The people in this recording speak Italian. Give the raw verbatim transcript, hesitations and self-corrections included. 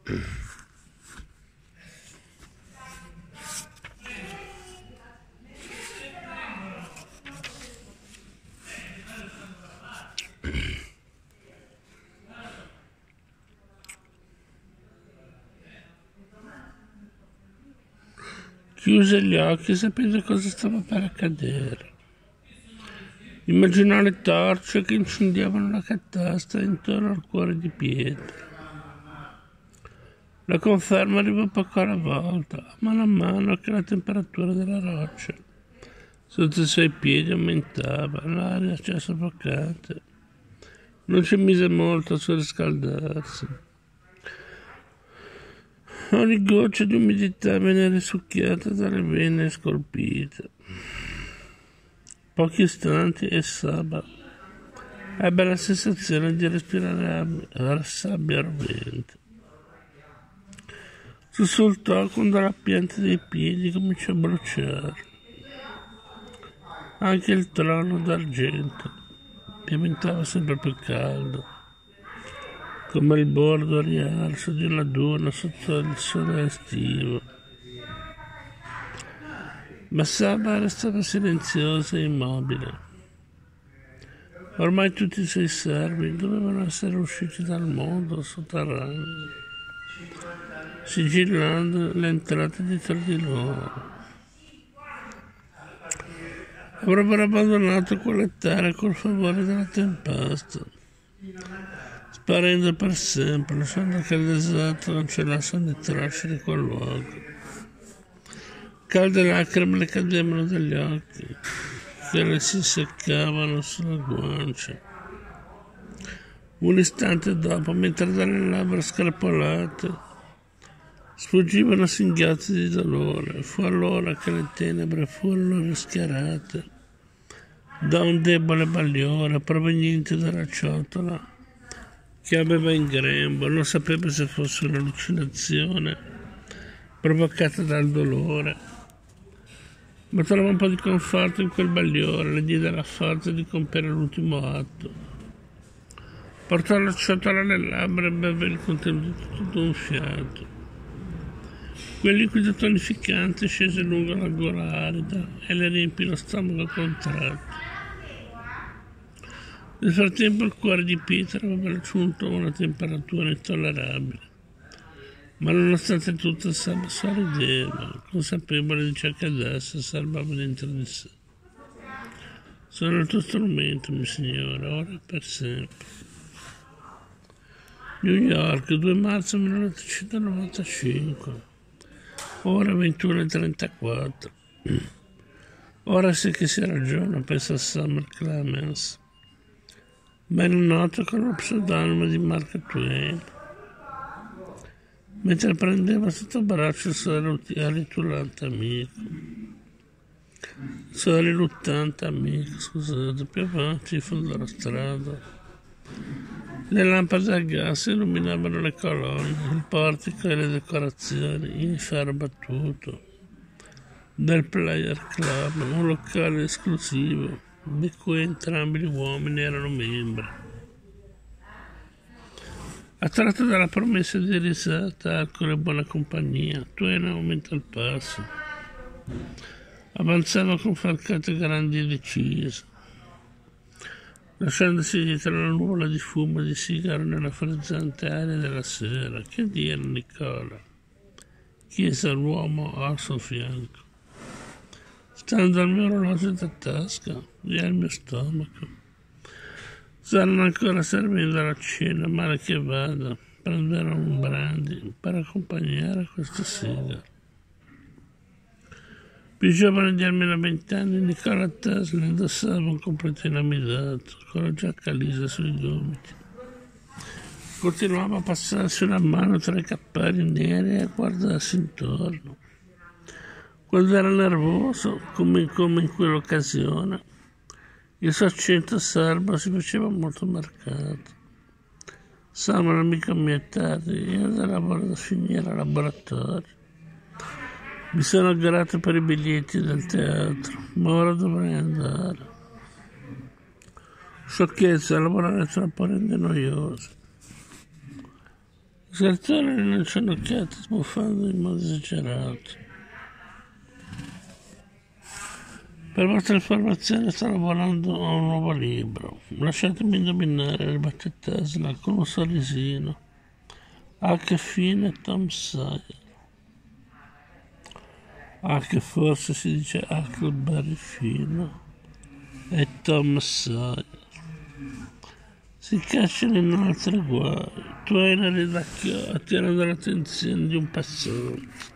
Chiuse gli occhi sapendo cosa stava per accadere. Immaginò le torce che incendiavano la catasta intorno al cuore di pietra. La conferma arrivò poco alla volta, mano a mano che la temperatura della roccia sotto i suoi piedi aumentava, l'aria era soffocante. Non ci mise molto a surriscaldarsi. Ogni goccia di umidità venne risucchiata dalle vene scolpite. Pochi istanti e Saba ebbe la sensazione di respirare la sabbia rovente. Sussultò quando la pianta dei piedi cominciò a bruciare. Anche il trono d'argento diventava sempre più caldo, come il bordo riarso di una duna sotto il sole estivo. Ma Saba restava silenziosa e immobile. Ormai tutti i suoi servi dovevano essere usciti dal mondo sotterraneo, sigillando le entrate dietro di loro. Avrebbero abbandonato quelle terre col favore della tempesta, sparendo per sempre, lasciando che il deserto cancellasse ogni traccia di quel luogo. Calde lacrime le cadevano dagli occhi, che le si seccavano sulla guancia. Un istante dopo, mentre dalle labbra scarpolate sfuggivano singhiozzi di dolore, fu allora che le tenebre furono rischiarate da un debole bagliore proveniente dalla ciotola che aveva in grembo. Non sapeva se fosse un'allucinazione provocata dal dolore, ma trovò un po' di conforto in quel bagliore, le diede la forza di compiere l'ultimo atto. Portò la ciotola alle labbra e beve il contenuto tutto un fiato. Quel liquido tonificante scese lungo la gola arida e le riempì lo stomaco contratto. Nel frattempo il cuore di pietra aveva raggiunto una temperatura intollerabile, ma nonostante tutto Saba sorrideva, consapevole di ciò che adesso serbava dentro di sé. Sono il tuo strumento, mio signore, ora e per sempre. New York, due marzo millenovecentonovantacinque, ora ventuno e trentaquattro. Ora sì che si ragiona, pensa Summer Clemens, ben noto con lo pseudonimo di Mark Twain, mentre prendeva sotto braccio il suo ritulante amico. Il suo riluttante amico, scusate, più avanti in fondo alla strada. Le lampade a gas illuminavano le colonne, il portico e le decorazioni in ferro battuto del Player Club, un locale esclusivo di cui entrambi gli uomini erano membri. Attratto dalla promessa di risata, alcol e buona compagnia, Twain aumenta il passo. Avanzava con falcate grandi e decise, lasciandosi dietro la nuvola di fumo di sigaro nella frizzante aria della sera. Che dire, Nicola? Chiese l'uomo al suo fianco, stando al mio orologio da tasca e al mio stomaco. Stanno ancora servendo la cena, male che vada, prenderò un brandy per accompagnare questo sigaro. Più giovane di almeno vent'anni, Nicola Tesla indossava un completino amidato, con la giacca lisa sui gomiti. Continuava a passarsi una mano tra i cappelli neri e a guardarsi intorno. Quando era nervoso, come, come in quell'occasione, il suo accento serbo si faceva molto marcato. Sam, un amico mio tardi, io ho da lavoro da finire al laboratorio. Mi sono grato per i biglietti del teatro, ma ora dovrei andare. Sciocchezza, lavorare troppo rende noioso. I scrittori rilanciano occhiate sbuffando in modo esagerato. Per vostra informazione sto lavorando a un nuovo libro. Lasciatemi indovinare, ribatte Tesla con un sorrisino. Ah, che fine Tom Sawyer. Ah, che forse si dice Huckleberry fino. E Tom Sawyer. Si cacciano in altri guai. Tu hai una ridacchio attirando l'attenzione di un passante.